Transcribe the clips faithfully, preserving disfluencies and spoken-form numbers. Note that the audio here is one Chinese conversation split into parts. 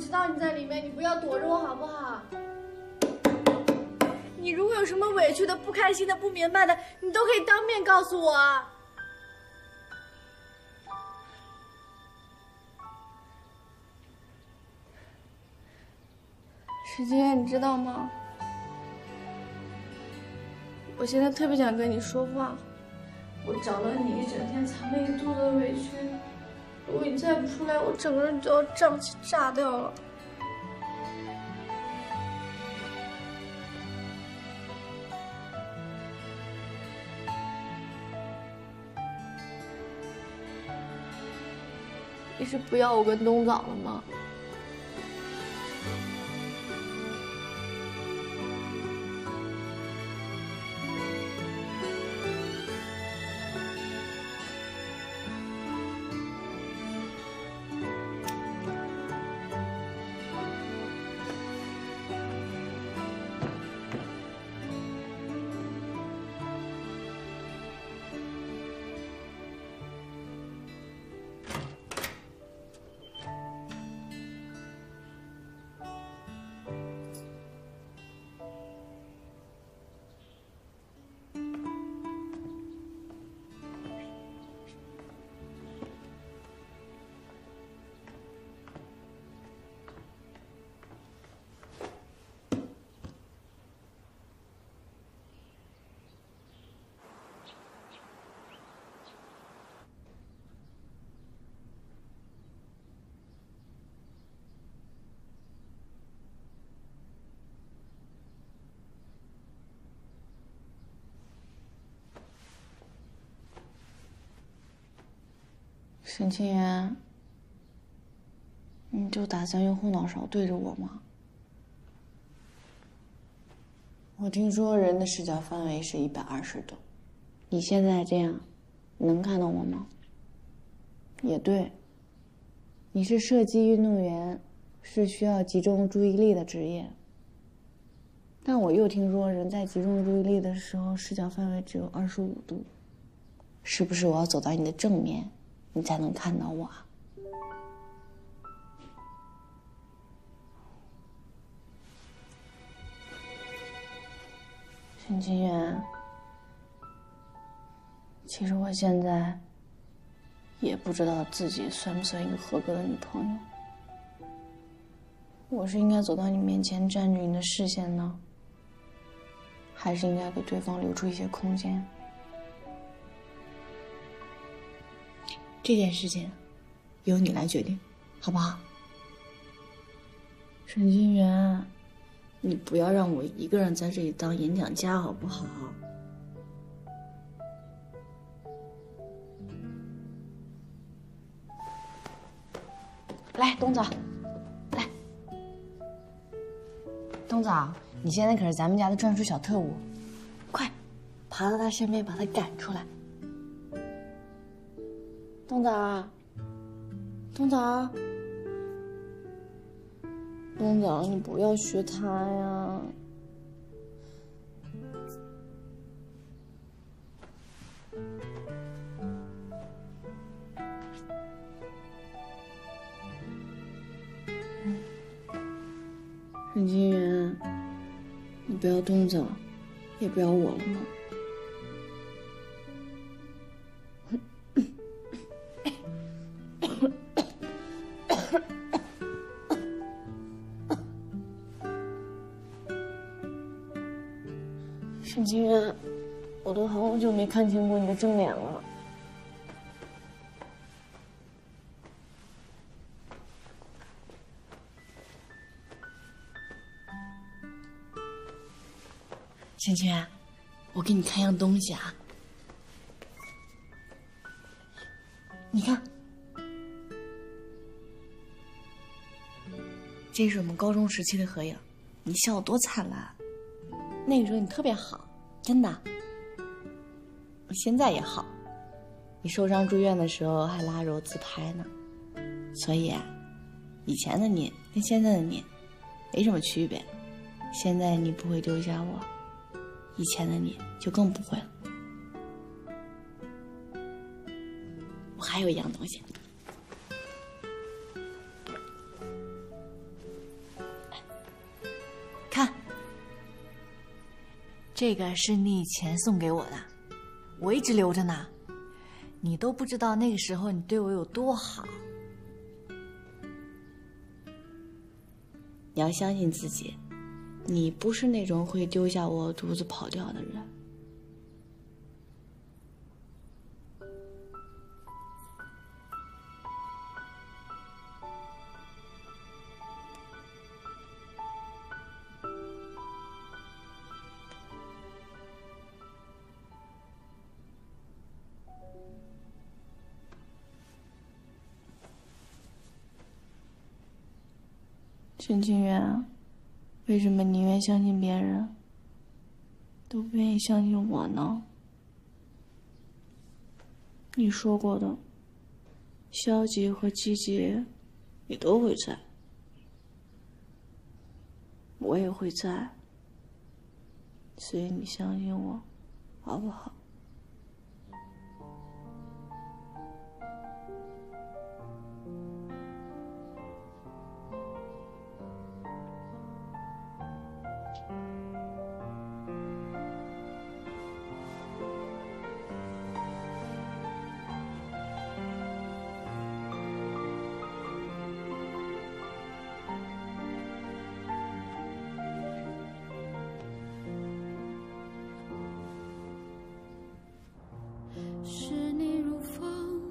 知道你在里面，你不要躲着我好不好？你如果有什么委屈的、不开心的、不明白的，你都可以当面告诉我。沈清月，你知道吗？我现在特别想跟你说话。我找了你一整天，藏了一肚子的委屈。如果你再不出来，我整个人就要胀气炸掉了。你是不要我跟东早了吗？沈清源，你就打算用后脑勺对着我吗？我听说人的视角范围是一百二十度，你现在这样，能看到我吗？也对，你是射击运动员，是需要集中注意力的职业。但我又听说，人在集中注意力的时候，视角范围只有二十五度，是不是我要走到你的正面？你才能看到我啊！沈清源，其实我现在也不知道自己算不算一个合格的女朋友。我是应该走到你面前占据你的视线呢，还是应该给对方留出一些空间？这件事情由你来决定，好不好？沈清源，你不要让我一个人在这里当演讲家，好不好？来，东早，来，东早，你现在可是咱们家的专属小特务，快，爬到他身边，把他赶出来。东早，东早，东早，你不要学他呀！沈清源，你不要东早，也不要我了吗？沈清源，我都好久没看清过你的正脸了。芊芊，我给你看样东西啊，你看，这是我们高中时期的合影，你笑得多灿烂。那个时候你特别好，真的。现在也好，你受伤住院的时候还拉着我自拍呢。所以啊，以前的你跟现在的你没什么区别。现在你不会丢下我，以前的你就更不会了。我还有一样东西， 这个是你以前送给我的，我一直留着呢。你都不知道那个时候你对我有多好。 你要相信自己，你不是那种会丢下我独自跑掉的人。陈清源啊，为什么宁愿相信别人，都不愿意相信我呢？你说过的，消极和积极，你都会在，我也会在，所以你相信我，好不好？ 视你如风，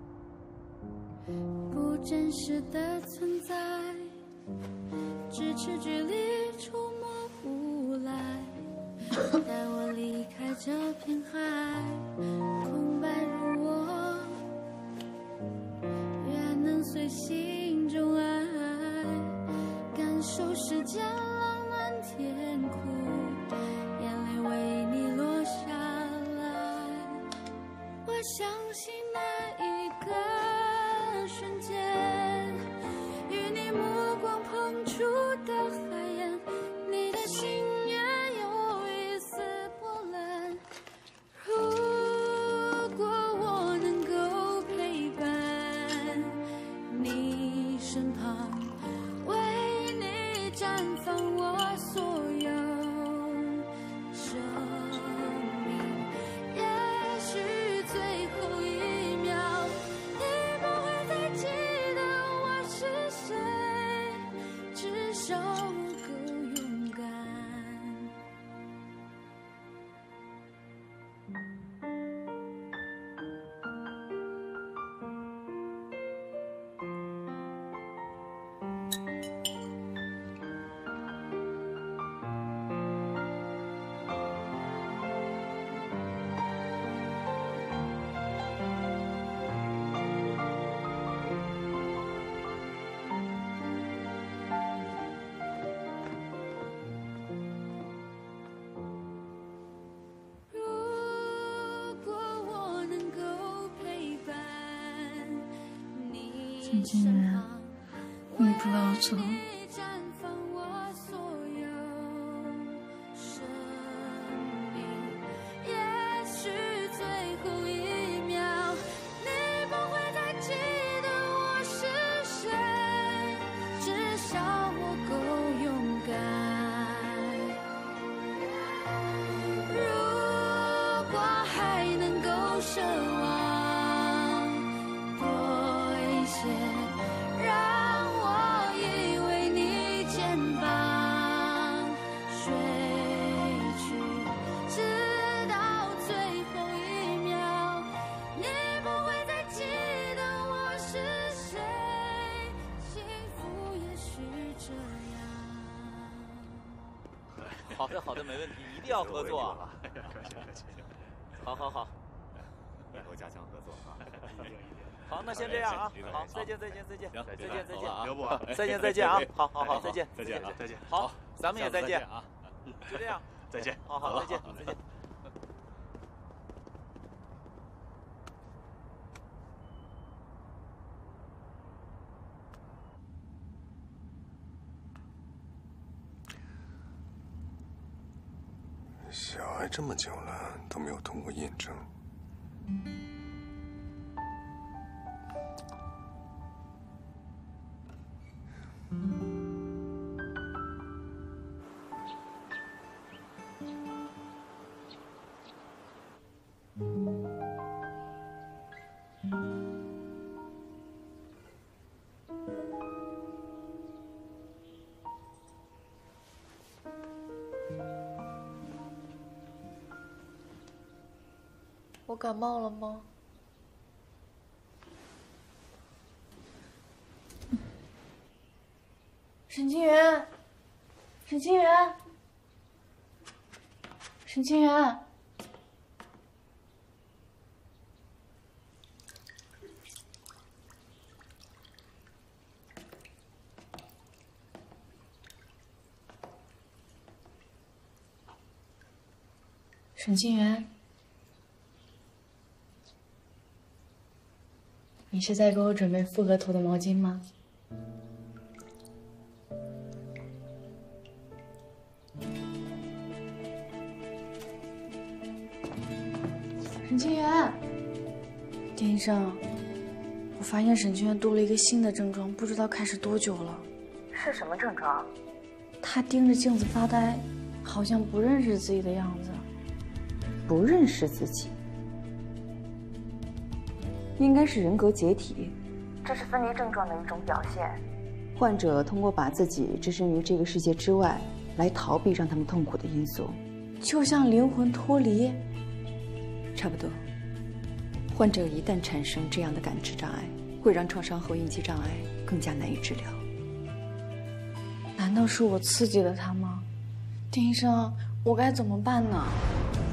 不真实的存在，咫尺距离，触摸不来。带我离开这片海，空白如我，愿能随心中爱，感受世间浪漫天空，眼泪为你落下来。我相信那一个瞬间，与你目光碰触的海岸，你的心愿有一丝波澜。如果我能够陪伴你身旁，为你绽放我所有生命，也许最后一秒，你不会再记得我是谁，至少我够勇敢。如果我能够陪伴你陈清源，你不要走。 绽放我所有生命，也许最后一秒，你不会再记得我是谁，至少我够勇敢。如果还能够奢望多一些，让我依偎你肩膀睡去，直到最后一秒，你不会再记得我是谁，幸福也许这样。 好的，好的，没问题，一定要合作。好好好， 以后加强合作啊！ 好，那先这样啊。好，再见，再见，再见，再见，再见啊！ 刘部， 再见，再见啊！好好好，再见， 再见啊！再见。 好，咱们也再见啊！ 就这样， 再见。 好好，再见，再见。 小爱这么久了都没有通过验证， 我感冒了吗？沈清源，沈清源，沈清源。沈清源，你是在给我准备复合涂的毛巾吗？沈清源，丁医生，我发现沈清源多了一个新的症状，不知道开始多久了。 是什么症状？ 他盯着镜子发呆，好像不认识自己的样子。 不认识自己，应该是人格解体， 这是分离症状的一种表现。 患者通过把自己置身于这个世界之外，来逃避让他们痛苦的因素， 就像灵魂脱离。 差不多。患者一旦产生这样的感知障碍，会让创伤后应激障碍更加难以治疗。 难道是我刺激了他吗？丁医生，我该怎么办呢？